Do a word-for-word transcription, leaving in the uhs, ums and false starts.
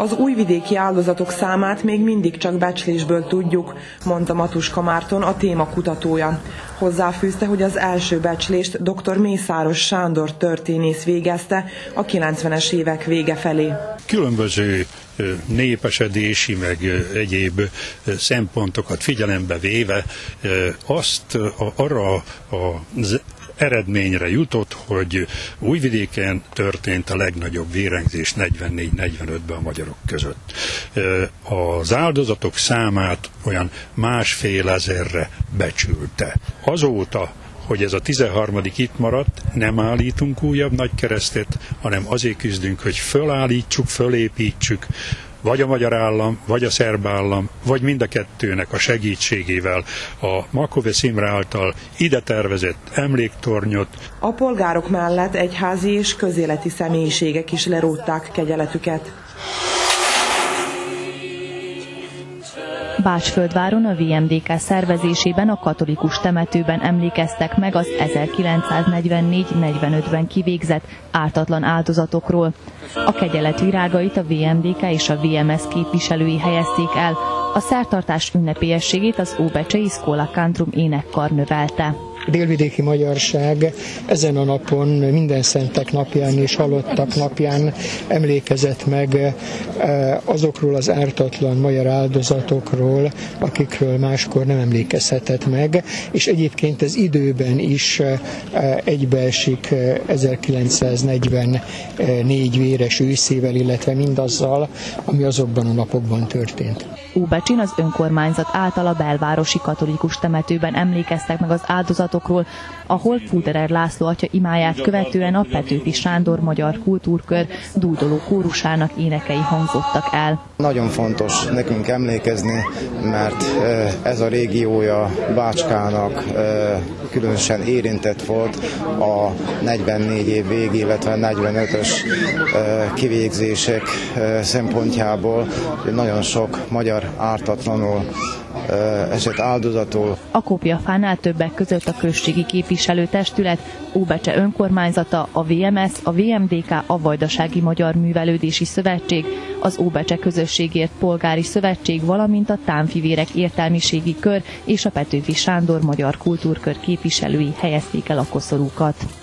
Az újvidéki áldozatok számát még mindig csak becslésből tudjuk, mondta Matuska Márton, a téma kutatója. Hozzáfűzte, hogy az első becslést dr. Mészáros Sándor történész végezte a kilencvenes évek vége felé. Különböző népesedési, meg egyéb szempontokat figyelembe véve azt arra az eredményre jutott, hogy Újvidéken történt a legnagyobb vérengzés negyvennégy negyvenötben a magyarok között. Az áldozatok számát olyan másfél ezerre becsülte. Azóta, hogy ez a tizenharmadik itt maradt, nem állítunk újabb nagykeresztet, hanem azért küzdünk, hogy fölállítsuk, fölépítsük, vagy a magyar állam, vagy a szerb állam, vagy mind a kettőnek a segítségével a Makovecz Imre által ide tervezett emléktornyot. A polgárok mellett egyházi és közéleti személyiségek is lerótták kegyeletüket. Bácsföldváron a vé em dé ká szervezésében a katolikus temetőben emlékeztek meg az ezerkilencszáznegyvennégy negyvenötben kivégzett ártatlan áldozatokról. A kegyelet virágait a vé em dé ká és a vé em es képviselői helyezték el. A szertartás ünnepélyességét az óbecsei Schola Cantrum énekkar növelte. A délvidéki magyarság ezen a napon, minden szentek napján és halottak napján emlékezett meg azokról az ártatlan magyar áldozatokról, akikről máskor nem emlékezhetett meg, és egyébként ez időben is egybeesik ezerkilencszáznegyvennégy véres őszével, illetve mindazzal, ami azokban a napokban történt. Óbecsin az önkormányzat által a belvárosi katolikus temetőben emlékeztek meg az áldozatokról, ahol Fuderer László atya imáját követően a Petőfi Sándor Magyar Kultúrkör dúdoló kórusának énekei hangzottak el. Nagyon fontos nekünk emlékezni, mert ez a régiója Bácskának különösen érintett volt a negyvennégy év vég, illetve negyvenötös kivégzések szempontjából. Nagyon sok magyar ártatlanul esett áldozatul. A kopjafánál többek között a községi képviselőtestület, Óbecse önkormányzata, a vé em es, a vé em dé ká, a Vajdasági Magyar Művelődési Szövetség, az Óbecse Közösségért Polgári Szövetség, valamint a Támfivérek Értelmiségi Kör és a Petőfi Sándor Magyar Kultúrkör képviselői helyezték el a koszorúkat.